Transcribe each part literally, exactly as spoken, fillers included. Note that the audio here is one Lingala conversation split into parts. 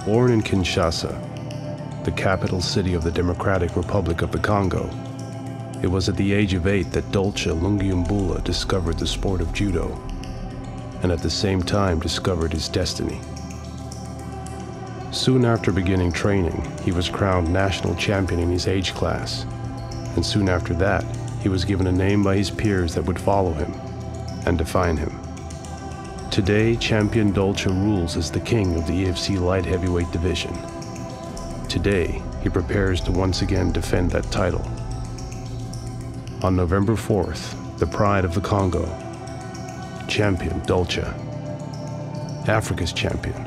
Born in Kinshasa, the capital city of the Democratic Republic of the Congo, it was at the age of eight that Dolce Lungiambula discovered the sport of judo, and at the same time discovered his destiny. Soon after beginning training, he was crowned national champion in his age class, and soon after that, he was given a name by his peers that would follow him and define him. Today, champion Dolce rules as the king of the E F C light heavyweight division. Today, he prepares to once again defend that title. On November fourth, the pride of the Congo, champion Dolce, Africa's champion,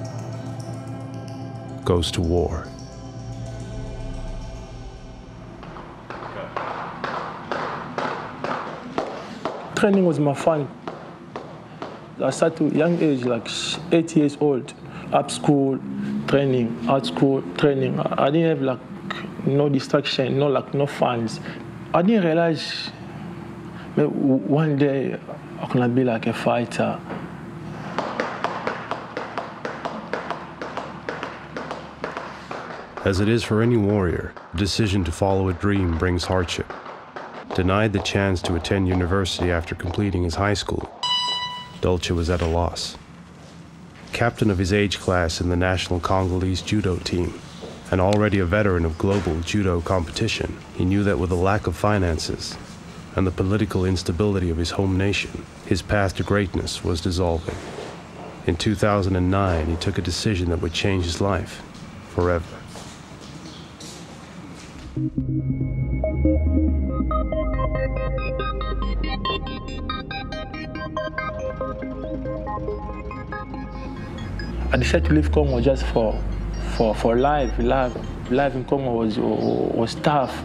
goes to war. Training was my fun. I started at a young age, like eight years old, up school, training, out school, training. I didn't have like no distraction, no like no funds. I didn't realize maybe one day I'm gonna be like a fighter. As it is for any warrior, the decision to follow a dream brings hardship. Denied the chance to attend university after completing his high school, Dolce was at a loss. Captain of his age class in the national Congolese judo team, and already a veteran of global judo competition, he knew that with the lack of finances and the political instability of his home nation, his path to greatness was dissolving. In two thousand nine, he took a decision that would change his life forever. I decided to leave Congo just for, for, for life. Life, life in Congo was, was tough.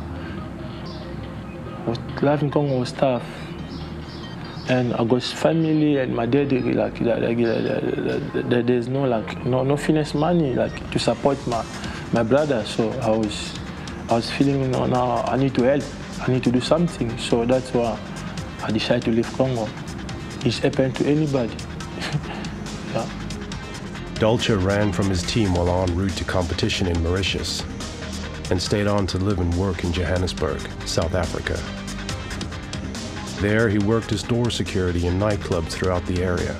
Life in Congo was tough. And I got family and my dad, like, like, like there's no, like, no, no finance money, like, to support my, my brother. So I was, I was feeling, you know, now I need to help. I need to do something. So that's why I decided to leave Congo. It's happened to anybody. Yeah. Dolce ran from his team while en route to competition in Mauritius and stayed on to live and work in Johannesburg, South Africa. There, he worked as door security in nightclubs throughout the area.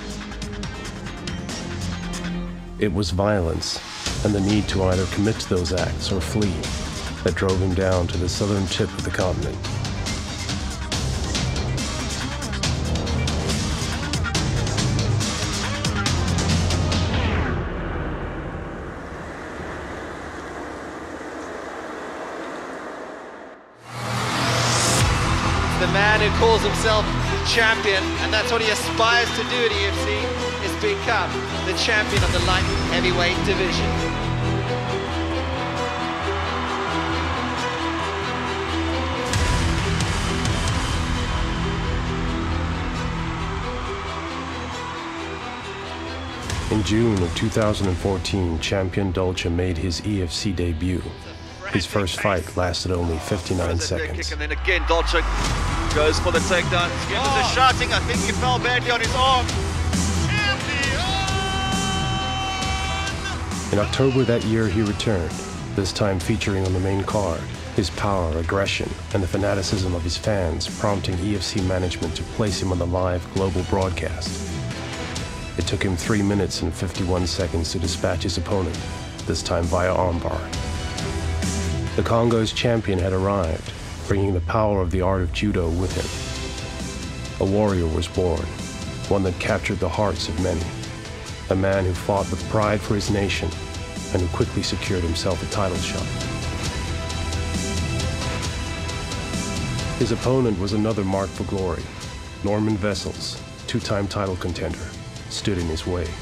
It was violence and the need to either commit to those acts or flee that drove him down to the southern tip of the continent. The man who calls himself champion, and that's what he aspires to do at E F C, is become the champion of the light heavyweight division. In June of two thousand fourteen, champion Dolce made his E F C debut. His first fight lasted only fifty-nine seconds. And then again, Dolce goes for the takedown. Again, oh. There's a shouting. I think he fell badly on his arm. In October that year, he returned, this time featuring on the main card. His power, aggression, and the fanaticism of his fans prompting E F C management to place him on the live global broadcast. It took him three minutes and fifty-one seconds to dispatch his opponent, this time via armbar. The Congo's champion had arrived, bringing the power of the art of judo with him. A warrior was born, one that captured the hearts of many. A man who fought with pride for his nation and who quickly secured himself a title shot. His opponent was another mark for glory. Norman Vessels, two-time title contender, stood in his way.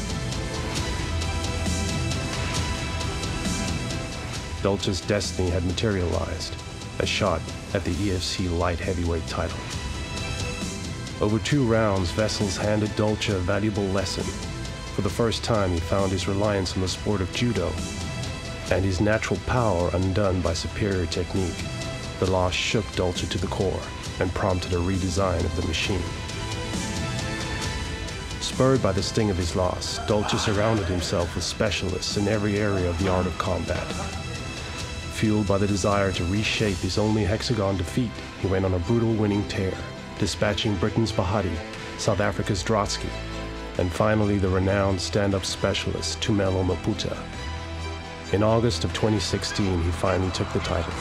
Dolce's destiny had materialized, a shot at the E F C light heavyweight title. Over two rounds, Vessels handed Dolce a valuable lesson. For the first time, he found his reliance on the sport of judo and his natural power undone by superior technique. The loss shook Dolce to the core and prompted a redesign of the machine. Spurred by the sting of his loss, Dolce surrounded himself with specialists in every area of the art of combat. Fueled by the desire to reshape his only hexagon defeat, he went on a brutal winning tear, dispatching Britain's Bahati, South Africa's Drotsky, and finally the renowned stand-up specialist Tumelo Maputa. In August of twenty sixteen, he finally took the title.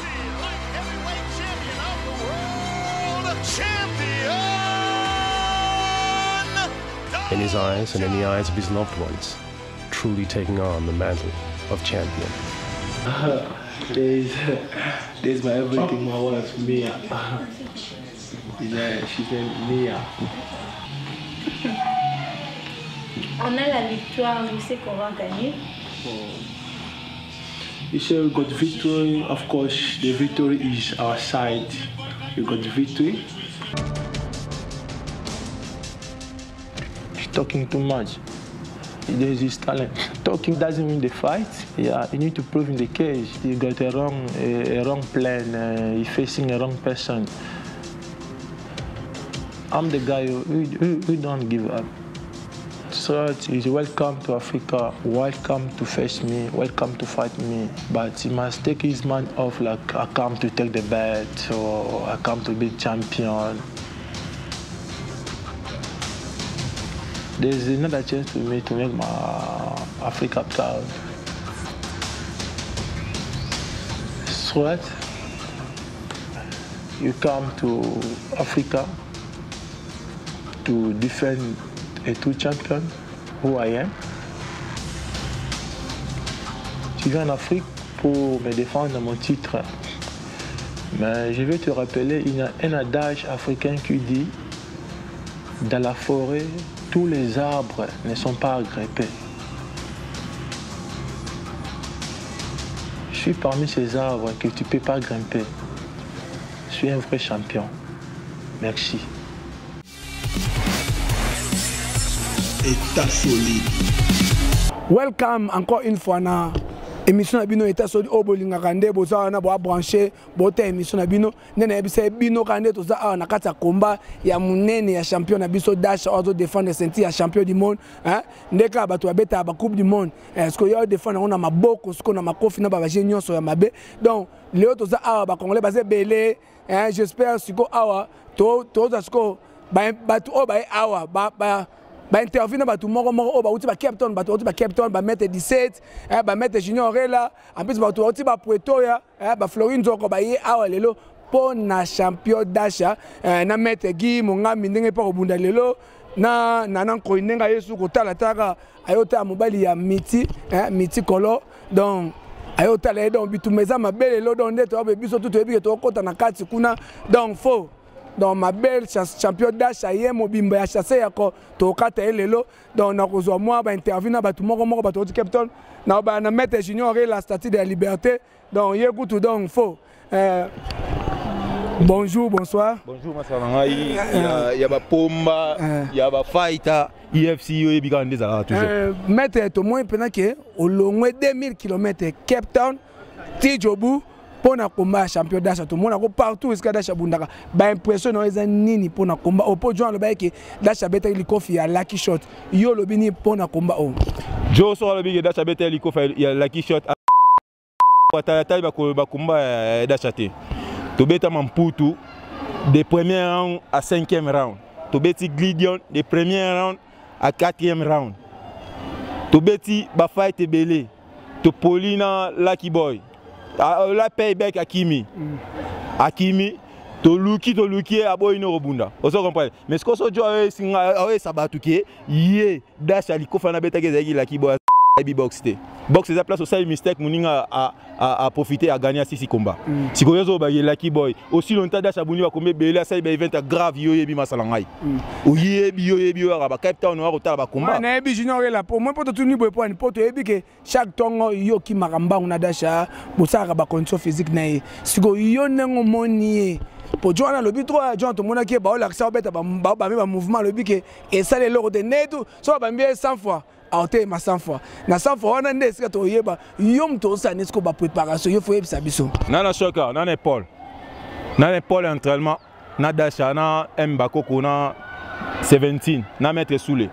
In his eyes and in the eyes of his loved ones, truly taking on the mantle of champion. Uh, there's, there's my everything, my wife, Mia. Yeah, she's named Mia. On a la victoire, vous savez qu'on va gagner. You say we got victory, of course, the victory is our side. We got victory. He's talking too much. There's his talent. Talking doesn't win the fight. Yeah, you need to prove in the cage. You got a wrong, a, a wrong plan. Uh, you're facing a wrong person. I'm the guy who, who, who don't give up. So he's welcome to Africa, welcome to face me, welcome to fight me. But he must take his mind off like, I come to take the belt, or I come to be champion. There's another chance for me to make my Africa proud. So what? You come to Africa to defend a two champion, who I am. Tu viens en Afrique pour me défendre mon titre. Mais je vais te rappeler, il y a un adage africain qui dit, dans la forêt, tous les arbres ne sont pas grimpés. Je suis parmi ces arbres que tu ne peux pas grimper. Je suis un vrai champion. Merci. État solide. Welcome encore une fois na émission na bino État solide o bolinga kande boza na bo brancher bota émission na bino nene ebisa bino kande toza a na kata combat ya munene ya champion na biso Dash ozo défendre ceinture ya champion du monde hein ndeka bato babeta ba coupe du monde est-ce que yo défendre on a maboko ce qu'on a makofi na ba génion so ya mabe donc leo toza a ba congolais basé belé hein j'espère siko awa to to za siko ba bato o ba awa ba ba ba interview na batu moko moko o ba uti ba Captain batu uti ba Captain ba mettre dix-sept eh ba mettre Junior là en plus batu uti ba Pretoria eh ba Florine Zoko ba ye awa lelo po na champion Dash eh na mettre Guy Mongami ndenge pa obunda lelo na na na ko ndenga Yesu ko tala taka ayota mobali ya miti eh miti kolo donc ayota le donc bitumeza mabele lelo donc ndeto ba biso tout ebi to kota na kati kuna donc faux. Donc ma belle champion Dash aye mobimba ya chasse yako to kata elelo donc na kozwa moi ba interview na batu moko moko batu Captain na ba na mettre Junior la statue de la liberté donc yekutu donc faux euh, bonjour bonsoir bonjour masalangai ya ya ba pomba ya ba fighter I F C yo ebika ndeza toujours euh mettre to moins pendant que au long deux mille kilomètres Cape Town Tijobu pour na combat champion Dash tout le monde partout est-ce que Dash bundaka ba impression na eza nini pour na combat au po John le ba ke Dash beta li kofi ya lucky shot yo lo bini pour na combat o jo so lo bi Dash beta li kofi ya lucky shot wata ta ba ko ba combat Dash te to beta mamputu de premier round à cinquième round to beti Glidion de premier round à quatrième round to beti ba fight belé to Paulina Lucky Boy la payback Akimi. Mm. Akimi, to luki to luki abo ino robunda. Oso comprendre. Mais ce que so jo singa awe sabatuke ye Dash ali kofana beta gezaki la kibo bi box te. Box c'est la place au side mistake muninga a a a profiter à gagner six combats. Mm. Si ko yozo ba ye Lucky Boy aussi longtemps Dash abuni ba kombe bela sai ba event grave yo yebi masalangai. O yebi yo yebi yo ba Cape Town wa kotala ba combat. Na yebi Junior là pour moi pour tout ni boy point pour to yebi que chaque tongo yo ki makamba na Dash bosaka ba condition physique na ye. Siko yo nengo moni pour Joana le but trois John to mona ki ba la ça beta ba ba ba mouvement le but que et ça les lors de neto so ba mbie cent fois. Aote ma cent fois na cent fois on a ndesika to yeba yom to sa nesko ba préparation yo faut yebisa biso na na choka na na Paul na na Paul entraînement na Dash na Mbako na seventeen na mettre soule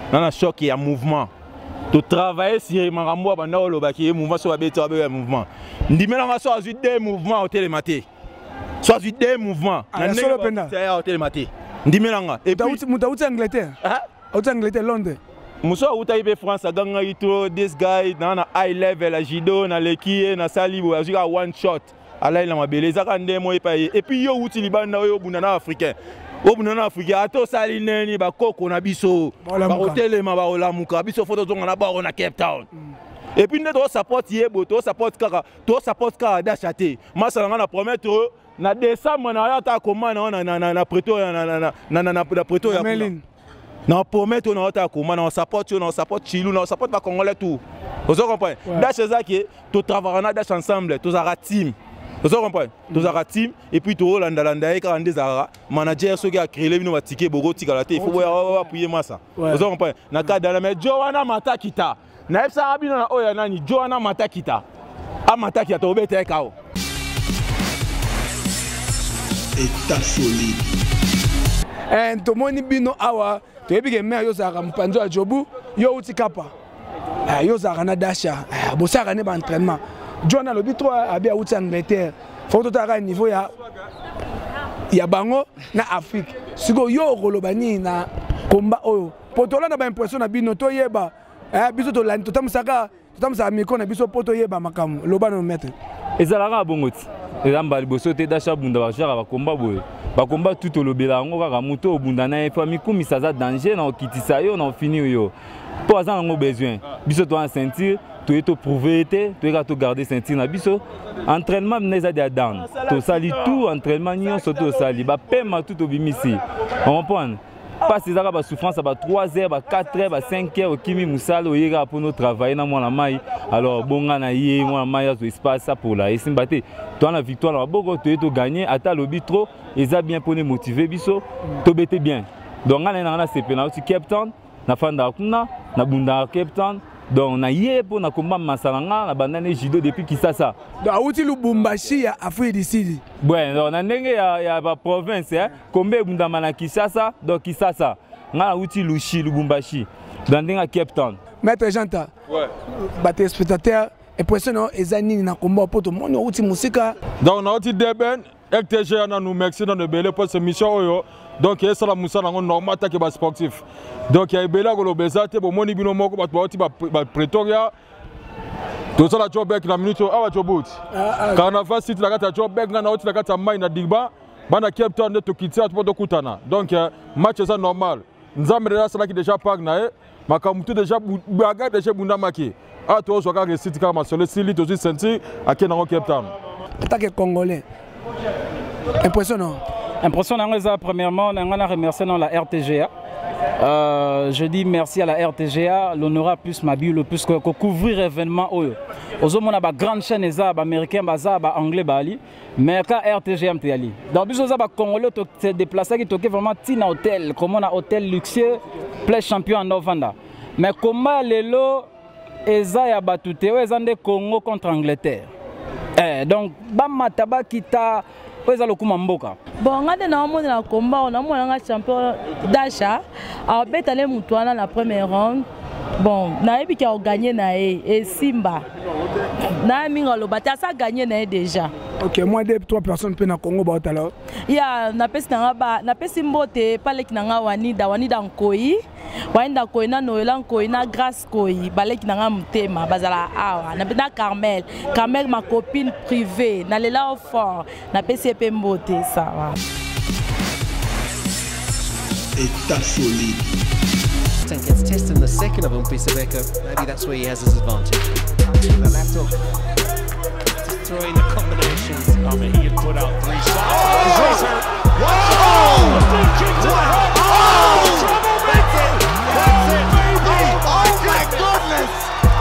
dans un choc et un mouvement. Tu travailles sur les mouvements, tu as un mouvement sur le mouvement. Tu as soit deux mouvements au télématé. Soit deux mouvements. Tu as solo penda au télématé. Tu as et puis tu as Angleterre. Tu as Angleterre Londres. Muso utaibe France aganga ito this guy na high level a judo na leki na salibo azuka one shot ala ila mabele zaka ndemo epaye et puis yo uti libanda yo bunana africain o bunana africain ato sali neni ba koko na biso ba hotelema ba olamuka biso photo zonga na ba na Cape Town et puis ne to support yebo to support kaka to support kaka dachate masala na promettre na décembre na ya ta komana na na na Pretoria na na na na na Pretoria na promettre na ota komana na support na support Chilou na support ba Congolais tout vous comprenez dash ça qui to travailler na dash ensemble to za team vous comprenez to za team et puis to Hollanda landa et quand des ara manager so qui a créé bino ba ticket bogo tikala te il faut appuyer massa vous comprenez na cadre na mais Joanna Matakita na F C bino na oya nani Joanna Matakita a Matakita to bete kao état solide eh tomoni bino awa to ebike me yo zaka mpanzo ya jobu yo uti kapa eh yo zaka na dasha eh bosaka ne ba entraînement John lobi trop abi uti Angleterre faut to taka niveau ya ya bango na Afrique siko yo kolobani na komba oyo potola na ba impression na bino to yeba eh biso to lani to tamsaka to tamsaka miko na biso poto yeba makamu loba no mettre ezalaka bongoti ezamba liboso te dasha bunda ba jara ba komba boye ba komba tout au lobela ngo kaka moto obunda na famille kumisa za danger na okitisa yo na fini yo po azan ngo besoin biso to en sentir to eto prouver te to ka to garder sentir na biso entraînement neza dia down to sali tout entraînement nyo soto sali ba pema tout obimisi on comprend pas ces arabes souffrance ba trois heures ba quatre heures ba cinq heures okimi musalo yega pour nous travailler na mwana mai alors bonga na ye mwana mai azo espace ça pour la esimbate toi la victoire na boko to eto gagner ata lobi trop eza bien pour les motiver biso to bete bien donc ngana na na sepena aussi Cape Town na fanda kuna na bunda Cape Town donc na ye pour na komba masalanga na bandane judo depuis Kisasa donc auti Lubumbashi ya Afrique du Sud ouais donc na ndenge ya ya ba province hein kombe bunda mana Kisasa donc Kisasa ngana auti Lushi Lubumbashi dans ndenge Cape Town maître Janta ouais ba téléspectateurs impressionnant ezanini na komba poto moni auti musika donc na auti Deben R T G na nous merci dans de belle pour cette mission oyo donc ça la musa na normal ta ke ba sportif donc ya ebela ko lobeza te bo moni bino moko bato ba ba Pretoria to ça la Jobek na minute awa Jobut kana fa site la kata Jobek na oti la kata mai na Digba bana Cape Town de to kitsa to kutana donc match ça normal nzambe la sala ki déjà park na e makamutu déjà baga déjà bunda maki a to so ka site kama sur le site to sentir à Kenango Cape Town attaque congolais impressionnant. Impressionnant, premièrement, on a remercié dans la R T G A. Euh, je dis merci à la R T G A, l'honneur plus ma bio, plus que couvrir l'événement. Aux hommes, on a une grande chaîne américaine, anglais, mais quand R T G A est allé. Dans le bus, on a Congolais qui s'est déplacé, qui est vraiment un hôtel, comme on a un hôtel luxueux, plein champion en Novanda. Mais comment les lots, ils ont battu, ils ont des Congo contre Angleterre. Eh, donc, Bama Tabakita. Bon, on a un combat, on a un champion d'achat. On a betté Moutouana la première ronde. Bon, on a gagné et Simba. On a gagné déjà. Ok, moi, deux, trois personnes peuvent Congo. Il y a un Simbote, pas les Kinanga Wanida, Wanida Nkoi. Wanida Koi, Noëlan Koi, Grâce Koi, Balek Nanga Mutema, Bazala Awa, Nabina Carmel, Carmel, ma copine privée, Nalela au fort, na P C P Mbote, ça va. État solide. And gets tested in the second of Mpisebeka. Maybe that's where he has his advantage. The laptop just throwing the combinations. I mean, he had put out three shots. Oh! Whoa! Deep kick to the head. Oh! Trouble maker! That's it, baby! Oh my goodness!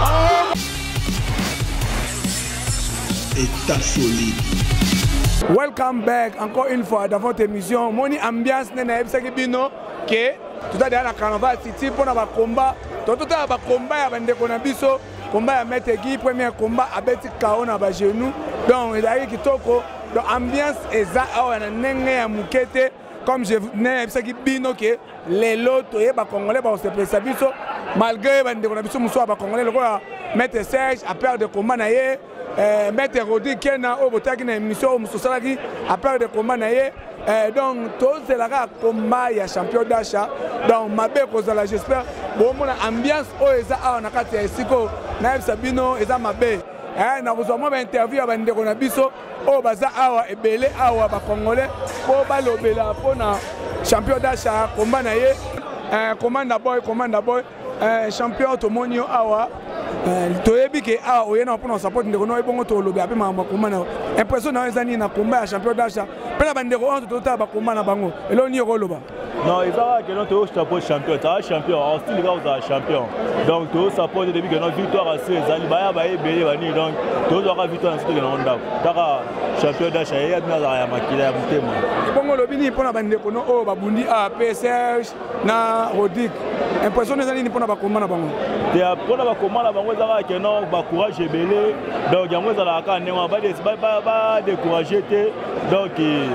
Oh! État solide. Welcome back encore une fois dans votre émission. Moni ambiance nena ebisaki bino ke tout à l'heure na Carnaval City pour na ba combat. Tout à ba combat ya bande kona biso, combat ya Maître Guy, premier combat abeti K O na ba genou. Donc il a kitoko, donc ambiance eza awa na ndenge ya mukete comme je venais ce qui bino que les lots et ba congolais ba se pressa biso malgré ba ndeko na biso muso ba congolais le quoi mettre Serge à perdre de combat na ye mettre Rodi Kena au botaki na émission muso salaki à perdre de combat na ye donc tous c'est la combat ya champion d'achat donc mabe kozala j'espère bon mon ambiance o eza a na kati ya siko na Sabino eza mabe eh na kozwa ba interview ba ndeko na biso o baza awa ebele awa ba congolais po balobela pona champion d'achat combat na ye eh commanda boy commanda boy eh champion tomonio awa toyebi ke awa oyena pona support ndeko no ebongo to lobe ape ma combat na impression na ezani na combat ya champion d'achat pela ba ndeko on to ta ba combat na bango elo ni ko loba non ils ont que notre support champion ta champion en style gars champion donc to support depuis que notre victoire à seize ali ba ya ba ebele bani donc to zo ka victoire na style na onda taka champion d'achat ya na ya makila ya mutema bongo lobi ni pona ba ndeko no o ba bundi a P S H na Rodik impression ezani ni pona ba combat na bango te pona ba combat na bango za que non ba courage ebele donc yango za la ka nema ba ba ba décourager te donc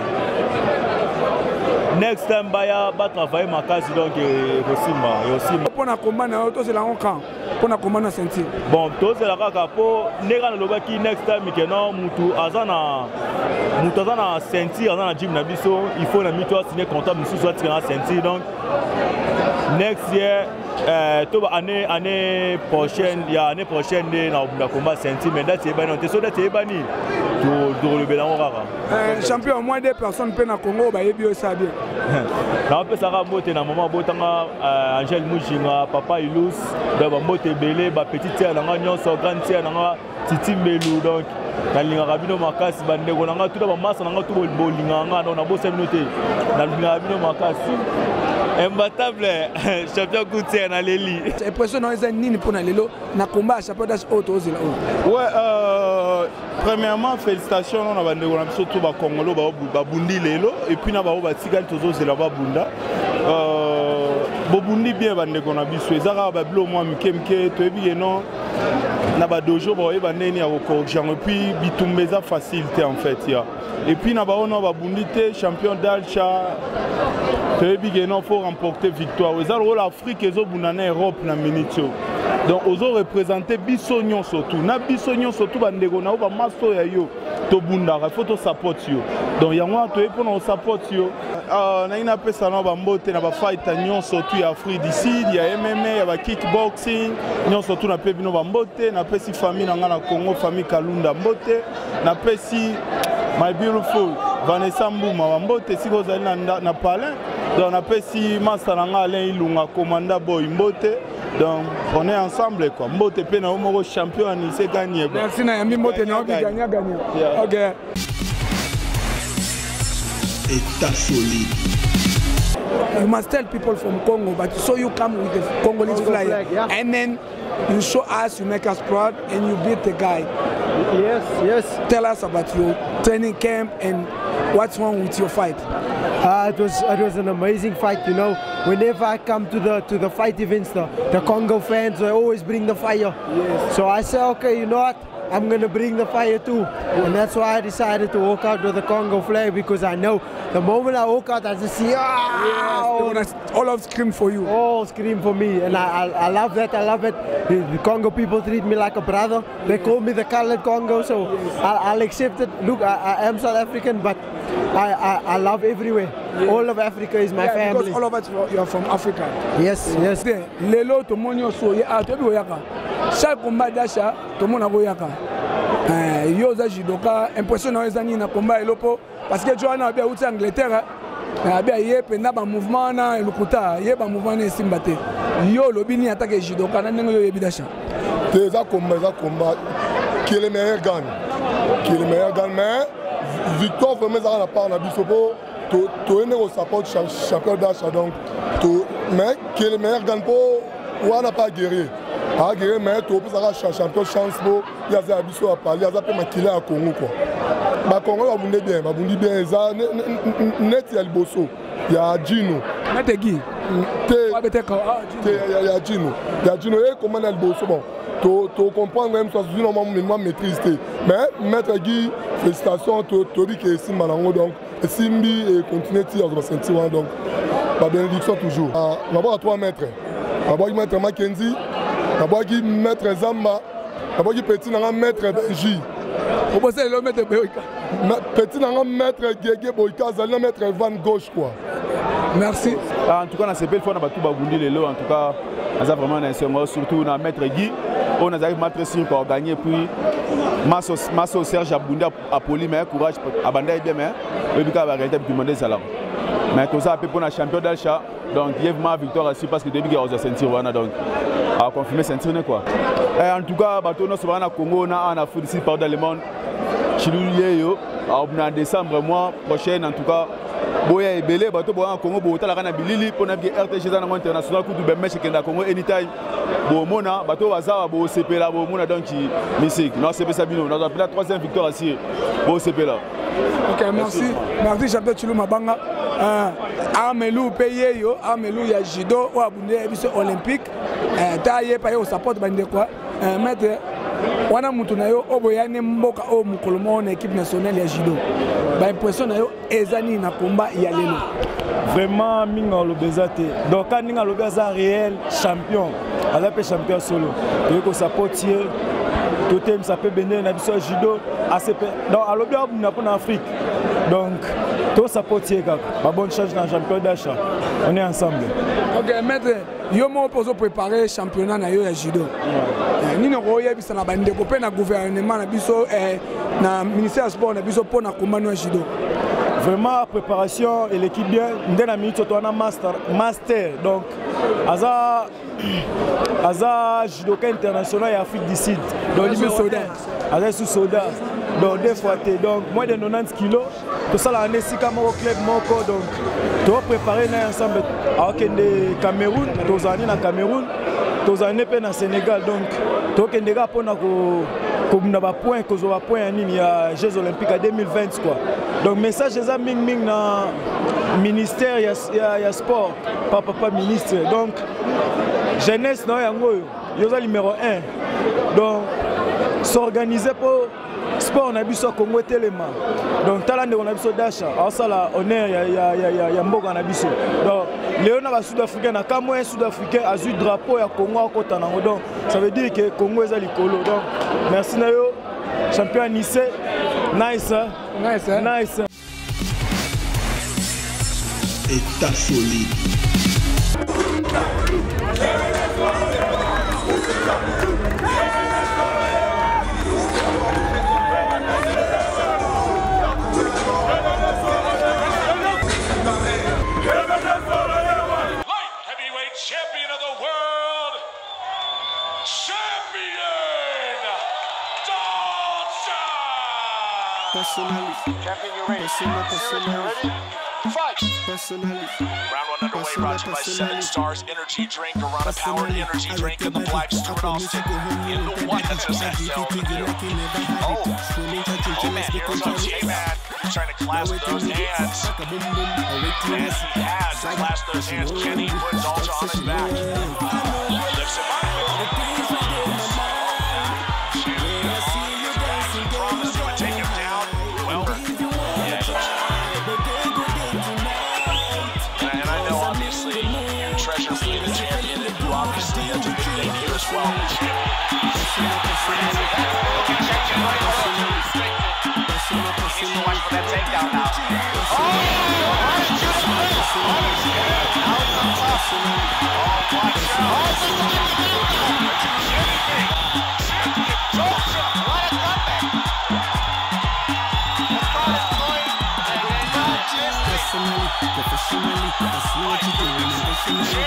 next time baya ba travailler makasi donc Rosima Rosima pona combat na to c'est la on camp pona combat na sentir bon to c'est la kaka po nega na lobaki next time que non mutu azana mutu azana sentir azana gym na biso il faut na mito signer contrat musu soit na sentir donc next year euh to année année prochaine ya année prochaine na na combat sentir mais date e bani on te so date e bani to to le belango kaka euh champion moins de personnes pe na Congo ba yebi o sa bien na pe saka mote na moment botanga Angel Mujinga papa Ilus ba mote belé ba petite sœur na nyonso grande sœur na Titi Melu donc na linga kabino makasi ba ndeko na tout ba massa na tout bolinga nga na bo sept minutes na linga kabino makasi imbattable champion Goutier na leli impression na eza nini pona lelo na combat champion d'achat auto zela ouais euh premièrement félicitations on a bandeko na biso tout ba Congolo ba bundi lelo et puis na ba ba tikali tozo zela ba bunda euh bobundi bien bandeko na biso ezaka ba blo moi mike mike to ebi non na ba dojo ba eba neni ya corruption et puis bitumbeza facilité en fait ya et puis na ba ono ba bundi te champion d'achat il faut remporter victoire. Ils ont l'Afrique et l'Europe na minitio. Donc ils ont représenté Bissognon surtout. Na Bissognon surtout bandego na ba maso ya yo to bundara faut to support yo. Donc yango to pour on support yo. Ah na ina pesa na ba mbote na ba fight nyon surtout ya Afrique d'ici, il y a M M A, ya ba kickboxing, nyon surtout na pe bino ba mbote, na pesi famille na ngana Congo famille Kalunda mbote, na pesi my beautiful Vanessa Mbouma mbote siko zali na na palin. Donc on appelle si Masalanga Alain Ilunga commanda boy mbote donc on est ensemble quoi mbote pe na omoro champion ni c'est gagné merci na yambi mbote na obi gagner gagner OK État solide. You must tell people from Congo but so you come with the Congolese flag, flag yeah. And then you show us, you make us proud and you beat the guy. Yes, yes. Tell us about your training camp and what's wrong with your fight. Uh, it was it was an amazing fight, you know. Whenever I come to the to the fight events, the, the Congo fans they always bring the fire. Yes. So I say, okay, you know what? I'm gonna bring the fire too, yes. And that's why I decided to walk out with the Congo flag because I know the moment I walk out, I just see ah, yes, all of scream for you, all scream for me, and I, I I love that. I love it. The, the Congo people treat me like a brother. They call me the colored Congo, so yes. I'll, I'll accept it. Look, I, I am South African, but I, I, I love everywhere. Yeah. All of Africa is my yeah, family. Because all of us, you are from Africa. Yes, yes. Lelo to monyo so ya to bi oyaka. Chaque combat d'achat, to mona boyaka. Euh yo za judoka impressionnant ezani na combat elopo parce que Joanna bia uti Angleterre. Na bia yepe na ba mouvement na lukuta, ye ba mouvement na simbate. Yo lobini attaque judoka na ndengo yo yebi d'achat. Déjà combat, ça combat qui est le meilleur gagne. Qui est le meilleur gagne mais victoire vraiment ça la part na bisopo to to ene au support champion d'achat donc to mais qui est le meilleur gagne pour ou n'a pas guéri a guéri mais to pour ça champion chance pour il y a ça biso à parler il y a ça peut maquiller à Congo quoi ba Congo va bunde bien va bunde bien ça net il y a le bosso il y a Gino net Guy te il y a Gino il y a Gino et comment le bosso bon to to comprendre même ça normalement moi maîtrise mais maître Guy félicitations to to dit que c'est malango donc Simbi et continuer à tirer dans la ceinture. Donc, la bénédiction toujours. D'abord à trois mètres. D'abord à mettre Mackenzie. D'abord à mettre Zamba. D'abord à petit à mettre Benji. Vous pensez le mettre Boyka. Petit à mettre Gégé Boyka, à mettre Van gauche quoi. Merci. En tout cas, on a fait le fond, on a tout bagundi les lots. En tout cas, on a vraiment un surtout on a maître Guy. On a maître Sir pour gagner puis Masso Serge Abunda a poli mais courage à Banda bien mais le but a arrêté pour demander ça là. Mais tout ça pour la champion d'Alcha donc il y a vraiment victoire aussi parce que depuis qu'il a ceinture on a donc a confirmé ceinture quoi. Et en tout cas bateau nous sommes en Congo on a en foot ici par dans le monde. Chilulé yo en décembre mois prochain en tout cas boya ebele bato boya Congo bo tala kana bilili pona bi R T G za na international kutu be match kenda Congo anytime bo mona bato bazawa bo sepela bo mona donc musique non c'est ça bino on a la troisième victoire ici bo sepela. OK merci merci champion Chilou Mabanga euh Amelou payé yo Amelou ya judo ou abundé biso olympique euh taye paye au support bande quoi euh maître wana mutu na yo oboyane mboka o mukolomo na équipe nationale ya judo ba impression na yo ezani na combat ya lelo vraiment minga lo bezate donc quand ninga lo beza réel champion ala pe champion solo to ko supportier to tem ça peut bene na biso judo A C P donc alo bia na pour Afrique donc to supportier kaka ba bonne chance dans champion d'achat on est ensemble. OK maître yo mo poso préparer championnat na yo ya judo nino ko yebisa na bande ko pe na gouvernement na biso eh, na ministère sport na biso pour na komano ya judo. Vraiment préparation et l'équipe bien ndena minute to na master master donc aza aza judoka international et Afrique du Sud donc il soldat aza sous soldat donc deux fois donc moins de quatre-vingt-dix kilos tout ça là en esika mo club moko donc to préparer na ensemble akende Cameroun tozani na Cameroun tozani pe na Sénégal donc to kende ga pona ko comme na ba point ko zo ba point nini ya Jeux olympiques à deux mille vingt quoi. Donc message eza ming ming na ministère ya ya, ya sport papa papa ministre donc jeunesse na yango yo za numéro un donc s'organiser pour sport na biso Congo telema donc talande on a biso dasha asala honneur ya ya ya ya mboka na biso donc léona ba sud-africain na kamo un sud-africain azu drapeau ya Congo akota nango donc ça veut dire que Congo eza likolo donc merci na yo champion Nice nice nice nice État solide. Personally, personally, personally, fight. Personally, round one underway. Brought to you by Seven Stars Energy Drink, Arana Powered Energy Drink, and the Black Stuart Austin in the white zone. Oh, oh man, here we go. J-Man trying to clasp those hands. Yes, he has to clasp those hands. Kenny puts Alja on his back. Lifts him up. Professionally, I see what you're doing emotionally.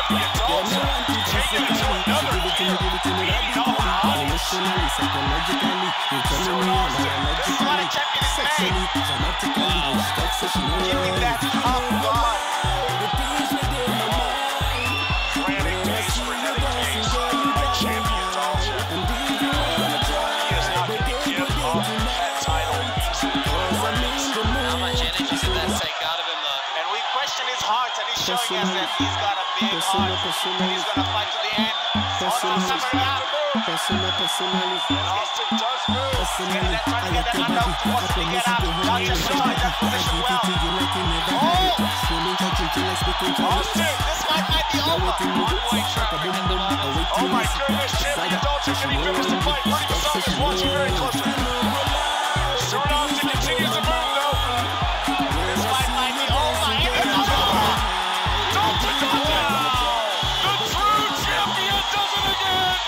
Emotionally, psychologically, you're telling me biologically, sexually, dramatically, sexually. Give me that top line. The things within my mind. Frantic days for dedication by champion Alja. And if you wanna try, he is not going to give up that title. How much energy did that take out of him? And we question his heart, and he's showing us that he's got a big heart. He's going to fight to the end. Personal, personally. Austin does move. Personally, I like your body. I promise you to hold me. I give it to you like you never had it. Swimming, touching, till I speak in Austin, this fight might be over. One-way traffic in the oh my goodness, Champion Dalton can he finish the fight? Pretty Gonzalez is watching very closely. Stuart Austin continues to move though. This fight might be over. Here it comes over. Dalton does it. The true champion does it again.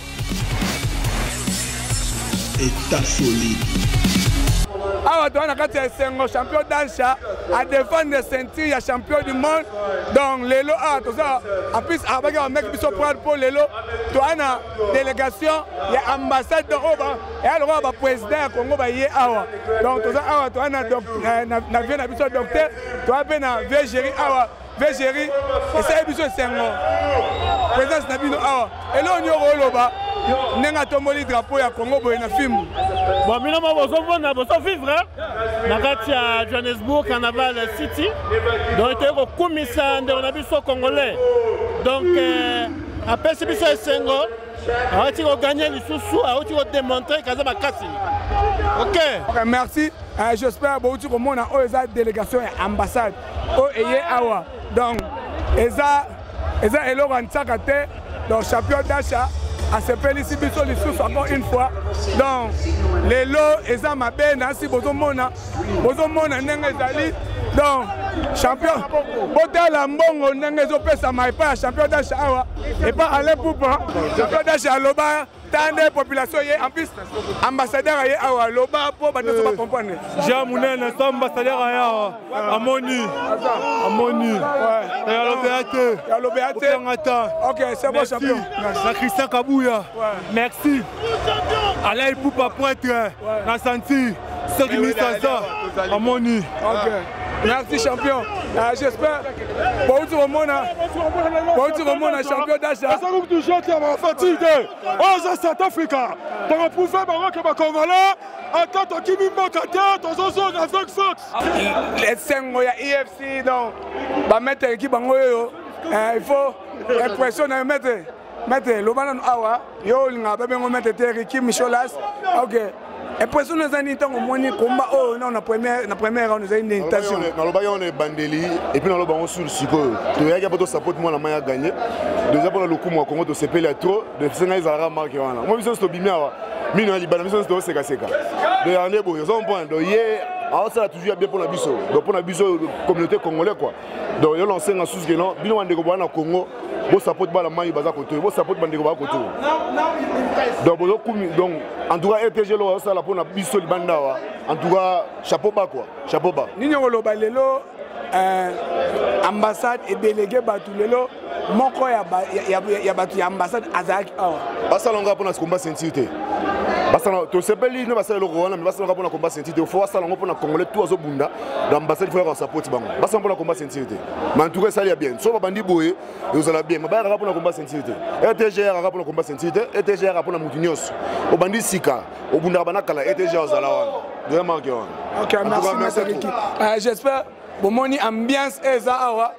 État solide. Awa toana kati ya Sengo champion d'Ansha à défendre les ceintures ya champion du monde. Donc lelo a tout ça en plus avec un mec qui se prend pour lelo toana délégation ya ambassade de Oba et alors ba président Congo ba yé awa. Donc tout ça awa toana donc na vient na biso docteur toi ben na végérie awa végérie et ça biso Sengo. Président Nabino awa et là on y roloba nenga tomboli drapeau ya Congo boy na film. Bon, mina mo bozo vona bozo vivre na kati ya Johannesburg Carnaval City. Donc te ko kumisa nde na biso congolais. Donc après ce biso Sengo, a ti ko gagner lisusu, a ti ko démontrer kaza bakasi. OK. OK, merci. Euh, j'espère que vous avez une délégation et ambassade au Eye Awa. Donc, eza eza elo rantsakate donc champion d'achat à se féliciter sur les sous encore une fois. Donc, les lots eza mabena si bozo mona bozo mona ndenge ezali. Donc, champion botala mbongo ndenge ezopesa mai pa champion d'achat awa et pas aller pour pas champion d'achat loba tande population ye en plus ambassadeur ye awa loba po bato so ba comprendre Jean Mounene so ambassadeur ya amoni amoni ya lobeate ya lobeate OK c'est bon champion na Christian Kabouya merci Alain Poupa pointe na senti ce qui mis ça amoni OK merci champion. Euh, J'espère pour tout le monde, pour tout le monde champion d'achat. Ça nous toujours qui a fatigue. Oh, ça South Africa. Pour prouver que les Congolais, en tant que Kimi Mokata, dans un zone avec Fox. Les cinq mois I F C donc, bah mettre l'équipe en haut. Il faut impressionner mettre mettre le ballon awa. Yo linga bébé on mettre Terry Kim Micholas. OK. Et pour ça, nous avons un combat oh non na première na première round nous avons une intention. Dans le baillon on est bandeli et puis dans le baillon sur le psycho. Tu y a pas de support moi la main gagner. Déjà pour le coup moi Congo to se pele trop de Sénégal za marqué wana. Moi biso sto bimia wa. Mino ali bana biso sto seka seka. De année bo ils ont point donc hier alors ça a toujours bien pour la biso. Donc pour la biso communauté congolaise quoi. Donc yo lancé en sous que non bino wande ko bana Congo. Bon support ba la main baza côté. Bon support bande ko ba côté. Donc donc en tout cas R T G lo ça la pour na biso libanda wa. En tout cas chapeau bas quoi. Chapeau bas. Ni nyolo ba lelo euh ambassade et délégué batu lelo moko ya ya ya batu ya ambassade azaki awa. Basa longa pour na combat sensibilité. Basa to sepeli no basa loko wana mais basa longa pour na combat sensibilité. Faut basa longa pour na congolais tout azo bunda. L'ambassade faut support bango. Basa pour na combat sensibilité. Mais en tout cas ça y a bien. So bandi boye et vous allez bien. Mais ba pour na combat sensibilité. R T G R pour na combat sensibilité. R T G R pour na mutunios. Au bandi sika. Au bunda bana kala R T G R zala wana. Vraiment que wana. OK, merci merci Ricky. J'espère bon moni ambiance eza awa.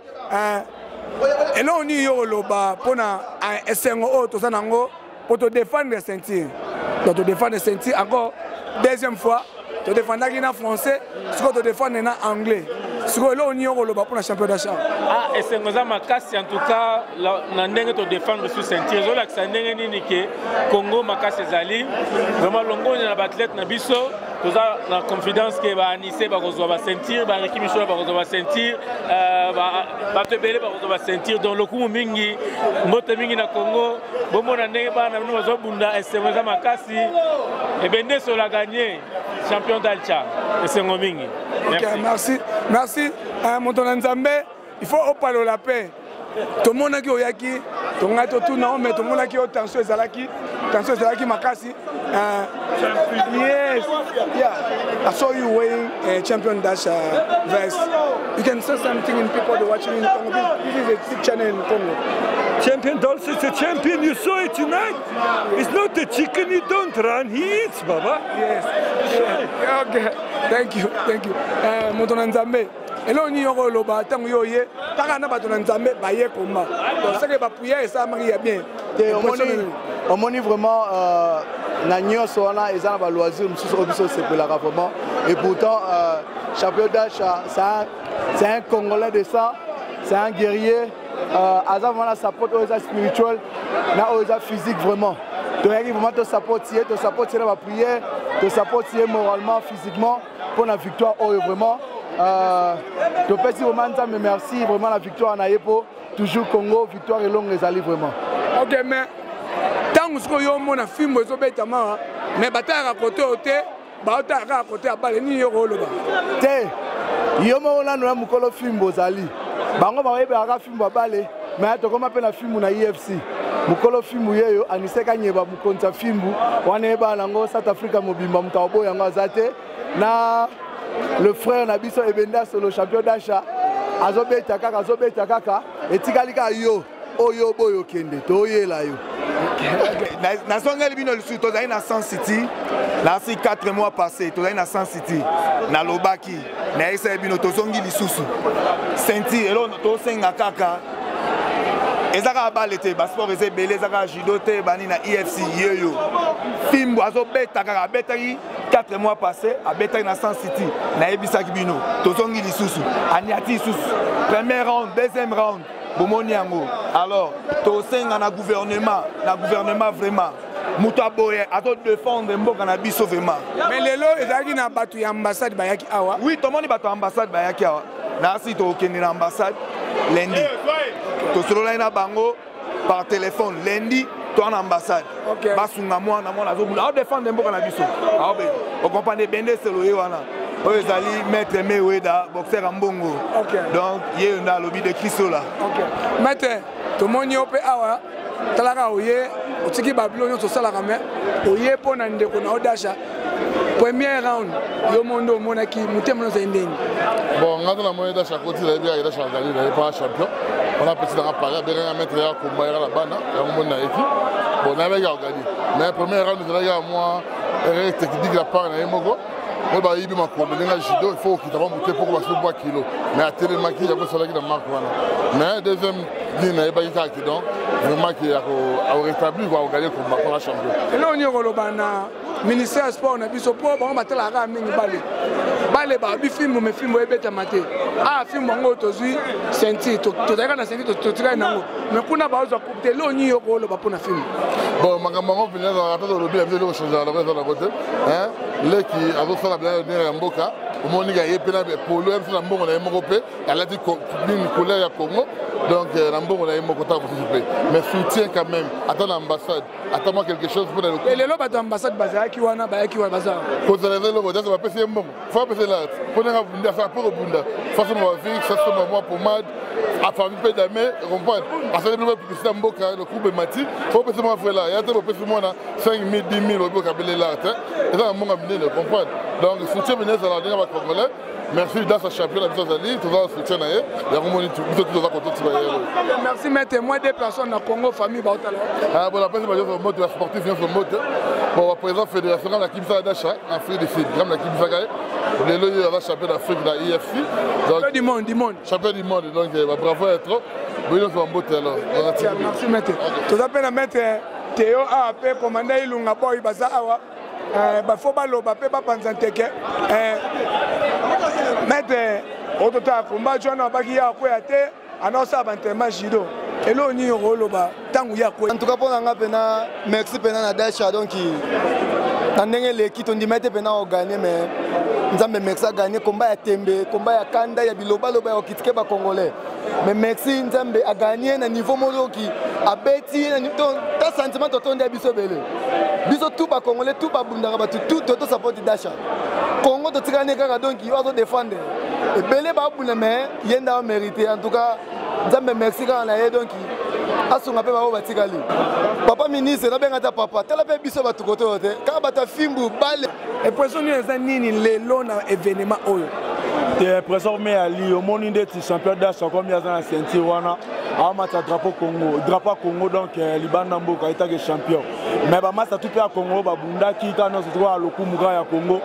Et là on y yo loba pona esengo o to sanango pour te défendre les ceintures. Pour te défendre les ceintures encore deuxième fois, te défendre en français, ce que te défendre en anglais. Ce que là on y yo loba pour le champion d'achat. Ah esengo za makasi en tout cas na ndenge to défendre sur ceinture. Zo la ka ndenge nini ke Congo makasi zali. Vraiment longo na athlète na biso. Tout ça, la confidence que va Anissé va recevoir ceinture, va Ricky Michaud va recevoir ceinture, va te belé va recevoir ceinture. Donc le coup mingi, moto mingi na Congo, bon mon année va na nous va bunda et c'est vraiment makasi. Et ben ne sur la gagner champion d'Alcha et c'est mingi. Ok, merci, merci. Mon ton Nzambe, il faut au palo la paix. Tout le monde qui est ici, tout le monde qui est là, mais tout le monde qui est tension ezalaki, tension ezalaki makasi. Yes, yeah. I saw you wearing a champion dash uh, vest. You can say something in people that are watching in Congo. This is a big channel in Congo. Champion Dolce is a champion. You saw it tonight. It's not the chicken he don't run. He eats, Baba. Yes. Yeah. Okay. Thank you. Thank you. Uh, Moto Nzambe. elo ni yoko loba tango yoye kaka na bato na nzambe baye komba donc c'est que ba prière ça marie bien on moni vraiment euh na nyonso wana ezana ba loisir mususu obiso sepelaka vraiment et pourtant euh champion d'Acha c'est un c'est un Congolais de ça, c'est un guerrier euh aza vraiment support aux spirituel na aux physique vraiment donc il vraiment te supporter te supporter la prière te supporter moralement physiquement pour la victoire oh vraiment euh to pesi vraiment mais merci vraiment la victoire na yepo toujours Congo victoire et longue les alliés vraiment. OK mais tant que yo mona film zo betama mais bataka côté côté bataka côté abale ni yo loba te yo mona no mukolo film bozali bango ba yebe aka film babale mais to koma pe na film na I F C mukolo film yeyo aniseka nyeba mukonza film wana eba nango South Africa mobimba mutabo yango azate na le frère na biso ebenda sur le champion d'Acha azobeta kaka azobeta kaka etikalika yo oyo boyo kende to yela yo na songeli bino le suto dans na Sun City là c'est quatre mois passés to dans na Sun City na lobaki na esa bino to songi lisusu senti elo to senga kaka ezaka balete bassport eze belé ezaka judo te bani na I F C yeyo fimbo azobeta kaka betaki quatre mois passés à betaki na Sun City na ebisaki bino to songi lisusu aniati lisusu premier round deuxième round bomoni yango alors to senga na gouvernement na gouvernement vraiment muto aboye ato défendre mboka na biso vraiment mais lelo ezaki na batu ya ambassade bayaki awa oui to moni batu ambassade bayaki awa na si to okende na ambassade lundi to solo na bango par téléphone lundi to en ambassade basunga mwana mwana azobula ato défendre mboka na biso awo be o comprendre bende selo ye wana oyo ezali maître Meweda boxeur en mbongo donc ye na lobby de Kristola OK maître to moni ope awa talaka oye otiki Babylone to sala kame oye pona ndeko na Odasha premier round yo mondo monaki mutemo no zendeni bon ngado na moyo d'Acha côté la bien Odasha ngali na pas champion on a petit dans Paris bien un maître ya combat ya la bana ya mona équipe bon na bien gagné mais premier round de la moi technique la part na Emogo moi ba yibi makombe nga judo il faut qu'il t'avons monté pour passer bois kilo mais à télé maki ya ko sala ki na marque wana mais deuxième ligne na ba yika ki donc vraiment qui a rétabli va gagner pour pour la champion et là on y roloba na ministère sport na biso po ba matela ka mingi bale bale ba bi film me film ebeta mate ah film ngo tozui senti to to daika na senti to to tika nango mais kuna ba ozo kupte lo nyi yo ko lo ba pona film bon makambo ngo vina za rata lo bi la video changer la raison la côté hein le qui a fait la blague de Mboka omoni ga yepena be polo M na mbongo na yemoko pe ala di une couleur ya Congo donc na mbongo na yemoko ta participer mais soutien quand même attends l'ambassade attends-moi quelque chose pour le et le loba d'ambassade bazaki wana bayaki wana baza ko za le loba za ba pese mbongo fa pese la pour na bunda fa pour bunda façon ma vie ça c'est moi pomade a famille pe d'amé comprendre parce que le publicité Mboka le coupe mati faut pese moi frère là ya te pese moi na cinq mille dix mille Mboka belé là et ça mbongo mine comprendre donc soutien ministre de la Ligue congolais merci dans ce champion de Zali tout va soutien na ye ya komoni tout tout va content tu va merci mettre moi deux personnes na Congo famille ba otala ah bon la personne va dire mot de sportif vient son mot bon président fédération la Kimsa d'Acha Afrique du Sud comme la Kimsa gagne le le la champion d'Afrique de I F C champion du monde du monde champion du monde donc bravo à trop oui nous sommes beau alors merci mettre tout appelle à mettre Théo A P commandant Ilunga boy baza awa euh ba faut baloba pe ba panza teke euh mete otota komba jona baki ya ko ya te anosa bantema jido elo ni roloba tangu ya ko en tout cas pour nga pena merci pena na Dasha donc na ndenge l'équipe on dit mete pena o gagner mais nzambe merci a gagner combat ya tembe combat ya kanda ya biloba loba ya kitike ba congolais mais merci nzambe a gagner na niveau moloki a beti na ton ta sentiment to tonde biso bele biso tout ba congolais tout ba bundaka ba tout tout support Dasha Congo to tikane kaka donc il va défendre et belé ba bunda mais yenda mérité en tout cas nzambe merci kana na ye donc asunga pe ba ba tikali papa ministre na benga ta papa tala pe biso ba tukoto te ka ba ta fimbu bale et poisson ni eza nini lelo na événement oyo te professeur me ali au monde des champion d'Acha comme il y a dans la ceinture wana a match drapeau Congo drapeau Congo donc libanda mboka eta que champion mais ba match tout pe à Congo ba bunda ki kana se trouve à lokumuka ya Congo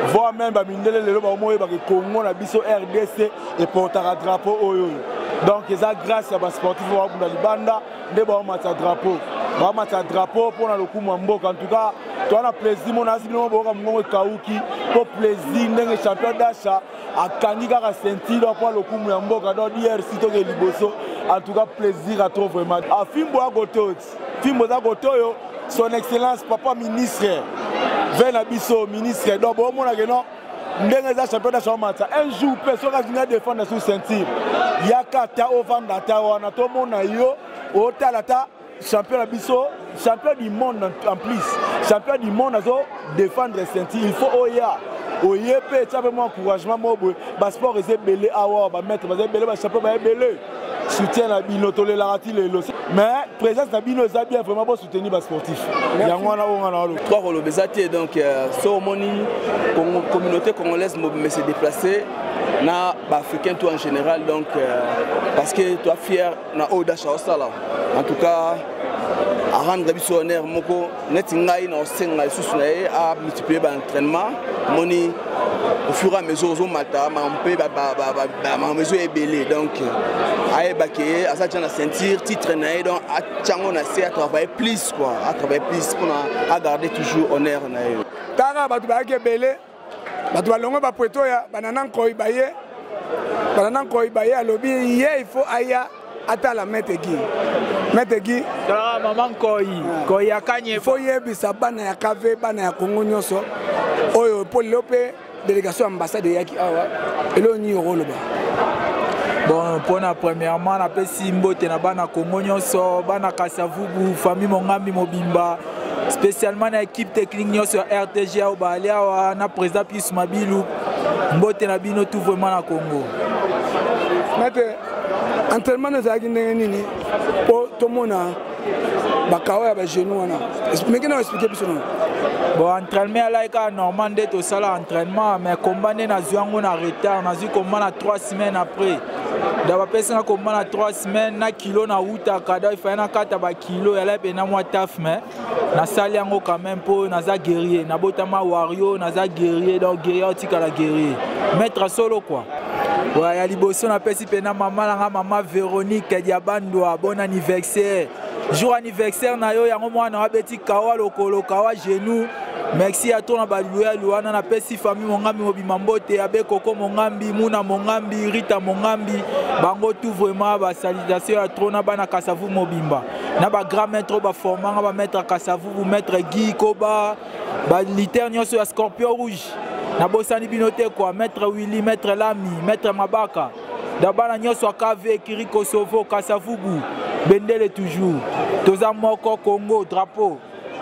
voire même bamindele lelo bamoye ba Congo na biso R D C et portera drapeau oyo. Donc eza grâce à ba sportif wa bunda libanda nde ba matcha drapeau. Ba matcha drapeau pour na lokumu mboka. En tout cas, toi na plaisir mon azibino boka mongo kauki pour plaisir ndenge champion d'achat a kandika ka ceinture pour lokumu ya mboka donc hier sito ke liboso. En tout cas, plaisir à toi vraiment. A Fimbo à Goto, Fimbo à Goto, son excellence papa ministre, Ven Abisso ministre. Donc bon mon agent, ndenge champion d'achat match. Un jour personne va défendre sous ceinture. Yaka ta ovanda ta wana to mona yo, o talata champion Abisso, champion du monde en plus. Champion du monde azo défendre ceinture. Il faut oya. Oye pe tu as vraiment encouragement moi ba sport est belé awa ba mettre ba belé ba champion ba belé. Soutien à Bino, tolératif le mais présence à Bino, ça bien vraiment pour soutenir les sportifs. Trois rôles donc sur la communauté congolaise me s'est déplacé na africain tout en général donc parce que toi fier na Oda Chaosala. En tout cas à rendre biso honneur moko netingai na osenga isusu na ye a multiplier ba entraînement moni au fur et à mesure au matin on peut ba ba ba ba mesure est belé donc aye baké à ça tient la ceinture titre na donc a tchango na c'est à travailler plus quoi à travailler plus pour à garder toujours honneur na ye tara ba ba ke belé ba ba longo ba pweto ya banana koi baye banana koi baye alobi ye il faut aya ata la metegi metegi dara maman koi koi akanye faut yebisa bana ya kave bana ya Kongo nyoso oyo Paul Lope délégation ambassade yaki awa elo ni roloba bon pour na premièrement na pesi mbote na bana Kongo nyoso bana Kasavubu famille Mongambi Mobimba spécialement na équipe technique nyoso R T G A au Baliawa na président Pius Mabilu mbote na bino tout vraiment na Congo mate entraînement na zaki nini po tomona bakawa ya ba genou wana expliquer na expliquer biso non bon entraînement là ka normal d'être au salle entraînement mais combat na zuango na retard na zu combat na trois semaines après d'aba pesa na combat na trois semaines na kilo na uta kada il faut na kata ba kilo ya la pena moi taf mais na sali yango quand même pour na za guerrier na botama wario na za guerrier donc guerrier tika la guerrier mettre solo quoi. Ouais, ya liboso na pesi pena maman la maman Véronique Diabandwa bon anniversaire. Jour anniversaire na yo yango mwana wa beti kawa lokolo kawa genou. Merci à toi na baluya luana na pesi famille Mongambi Mobimba Mbote abe Koko Mongambi Muna Mongambi Rita Mongambi bango tout vraiment ba salutation à trop na bana Kasavu Mobimba. Na ba grand maître ba formant ba maître Kasavu maître Guy Koba ba liter nyonso ya Scorpion Rouge. Na bosani binote quoi maître Willy maître Lami maître Mabaka dabana nyonso akave Kiri Kosovo Kasavubu Bendele toujours toza moko Congo drapeau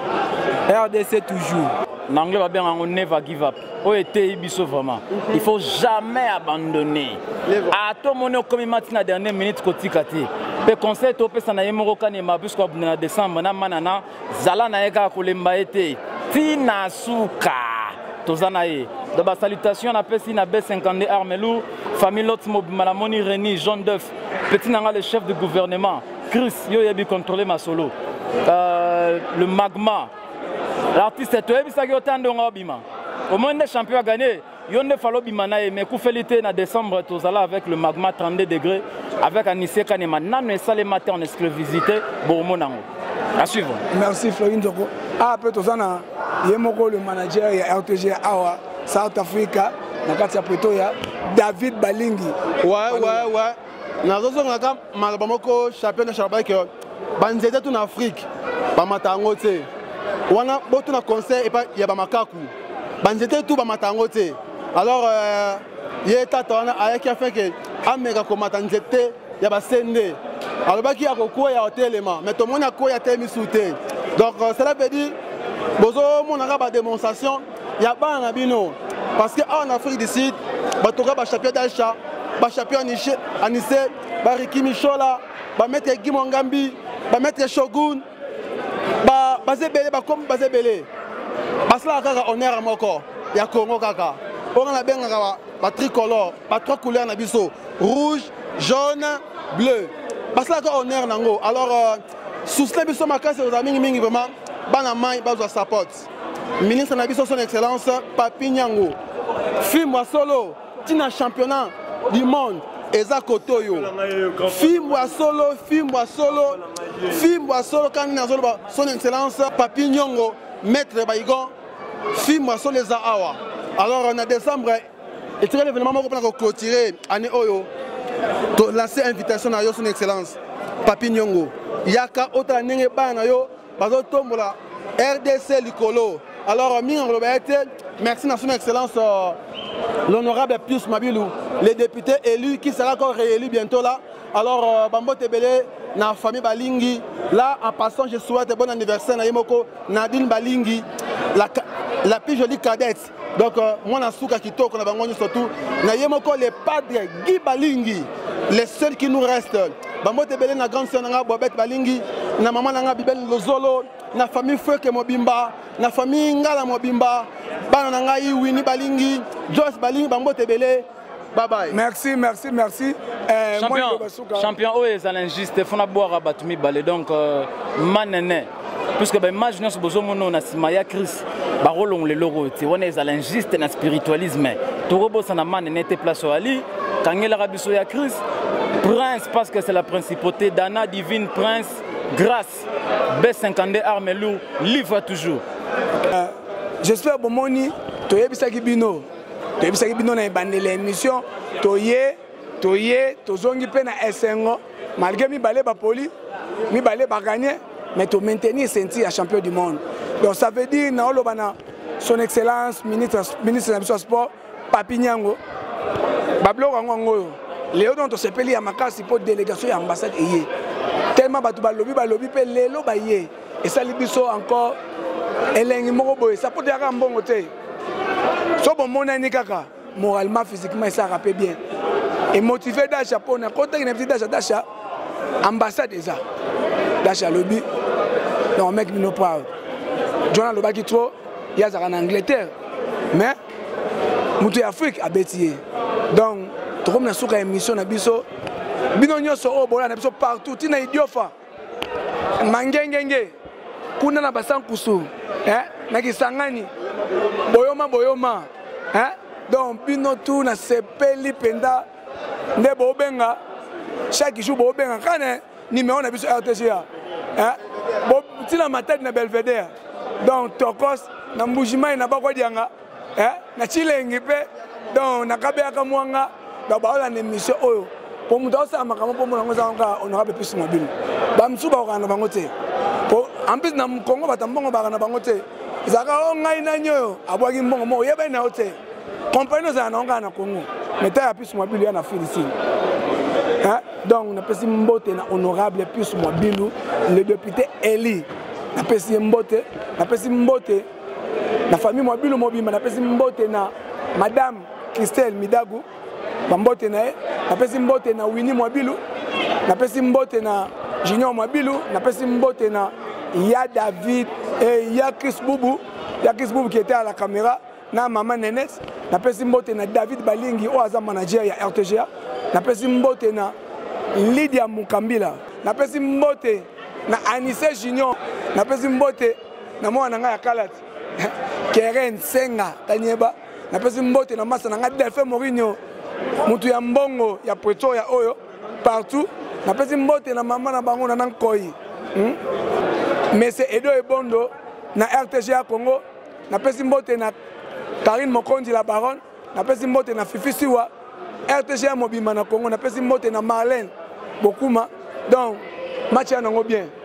R D C toujours en anglais va bien on never give up o était biso vraiment il faut jamais abandonner à tout monde comme matin na dernière minute kotikati pe conseil to pesa na yemoko kanema puisque na décembre na manana zala na eka kolemba été tina suka tozanaye de ba salutation na pesi na B cinquante Armelou famille Lot Malamoni Reni Jean Deuf petit nanga le chef de gouvernement Chris yo yebi contrôler ma solo euh, le magma l'artiste est toi bisa yo tando ngobima au moins des champions à gagner yo ne falo bimana mais ku félité na décembre tozala avec le magma trente-deux degrés avec Anissé Kanema nanu esale matin en exclusivité bomonango à suivre. Merci Florine Djoko. Ah peut tozana yemoko le manager ya R T G awa South Africa na kati ya Pretoria David Balingi. Ouais ouais ouais. Nazozo ngaka malaba moko champion na Shabak banzete tout en Afrique. Ba matango te. Wana botu na conseil et pas ya ba makaku. Banzete tout ba matango te. Alors euh ye tata wana ayaki a fait que ameka ko matanzete ya ba sende. Alors baki ya ko ya hotelema mais tout monde a ko ya temi souté. Donc cela veut dire bozo mon ba démonstration ya ba na bino parce que en Afrique du Sud ba toka ba champion d'achat ba champion Anissé Anissé ba Riki Michola ba mettre Guy Mongambi ba mettre Shogun ba bazebele ba comme bazebele parce là kaka honneur à moko ya Congo kaka on a benga ba ba tricolore ba trois couleurs na biso rouge jaune bleu parce là kaka honneur nango alors sous les biso makase aux amis mingi vraiment bana mai bazwa support ministre na biso son excellence Papi Nyango film wa solo tina championnat du monde eza kotoyo film wa solo film wa solo film wa solo quand nazolo ba son excellence Papi Nyongo maître Baïgon film wa solo eza awa. Alors en décembre et très l'événement moko pour clôturer année oyo to lancer invitation à yo son excellence Papi Nyongo yaka ota nenge bana yo bazo tombola R D C Likolo. Alors mi merci à son excellence euh, l'honorable Pius Mabilou, le député élu qui sera encore réélu bientôt là. Alors euh, Bambo Tebele na famille Balingi là en passant je souhaite bon anniversaire na Yemoko Nadine Balingi la la plus jolie cadette. Donc euh, moi na souka kitoko na bango surtout na Yemoko les padres Guy Balingi les seuls qui nous restent. Bambo Tebele na grande sœur na Bobette Balingi na maman na Bibel Lozolo na famille Feuke Mobimba na famille Ngala Mobimba bana na ngai Winnie Balingi Joyce Balingi Bambo Tebele. Bye bye. Merci, merci, merci. Euh, champion, moi, champion, oh, c'est injuste. Il faut boire à Batumi Balé. Donc, euh, manene. Puisque ben, imagine ce besoin mon nom, Simaya Chris, Barolo on les loro. On est à l'injuste, na spiritualisme. Torobo ça n'a manene te place au Ali. Quand il a rabiso ya Chris, prince parce que c'est la principauté d'Anna divine prince, grâce. B cinquante armes lourd, livre toujours. Euh, J'espère bon moni, tu es bisa kibino. Tu es bisa kibino na bande l'émission, toye, toye, tozongi pe na S N O, malgré mi balé ba poli, mi balé ba gagner, mais tu maintenir sentir à champion du monde. Donc ça veut dire na olobana son excellence ministre ministre de sport Papi Nyongo. Bablo wango Léo dont on s'appelle ya makasi pour délégation ya ambassade eye. Tellement batu ba lobby ba lobby pe lelo ba ye. Et ça libiso encore elengi moko boye ça peut dire mbongo te. So bon mon ani kaka moralement physiquement ça rappelle bien. Et motivé d'achat pour na côté une petite d'achat d'achat ambassade ça. D'achat lobby. Non mec nous proud. Jonathan Lobaki trop il y a ça en Angleterre. Mais mutu Afrique a bétier. Donc tout comme na souka émission na biso bino nyoso o bola na biso partout tina idiofa. Mangengenge kuna na basankusu eh na kisangani boyoma boyoma hein donc bino tout na sepeli penda nde bobenga chaque jour bobenga kana numéro na biso R T G A hein bo tina matadi na Belvedere donc tokos na mbujima na bakwa dianga hein na chilengi pe donc na kabeka mwanga da baola na émission oyo pour muta osa makamo pour mona ngoza nga honorable Pius Mobile ba msuba okana bango te en plus na Congo batambongo bakana bango te zaka ngai na nyo abwaki mbongo mo yeba na hote compagnie za na ngana Congo meta ya Pius Mobile ya na Philippines hein donc na pesi mbote na honorable Pius Mobile le député élu na pesi mbote na pesi mbote na famille Mobile Mobimba na pesi mbote na madame Christelle Midagu bambote na na pesi mbote na Winnie Mobile na pesi mbote na Junior Mobile na pesi mbote na ya David et il y a Chris Boubou, il y a Chris Boubou qui était à la caméra, na maman Nenet, na pesi mbote na David Balingi au hasard manager ya R T G A, na pesi mbote na Lydia Mukambila, na pesi mbote na Anissé Junior, na pesi mbote na mwana nga ya Kalat, Keren Senga Kanyeba, na pesi mbote na masa nga Delphin Mourinho, mutu ya mbongo ya Preto ya Oyo, partout, na pesi mbote na mama na bango na Nankoi. Hmm? Mais c'est Edo Ebondo na R T G A Congo na pesi mbote na Karine Mokondi la baronne na pesi mbote na Fifi Siwa R T G A Mobimba na Congo na pesi mbote na Marlène Bokuma donc match ya nango bien.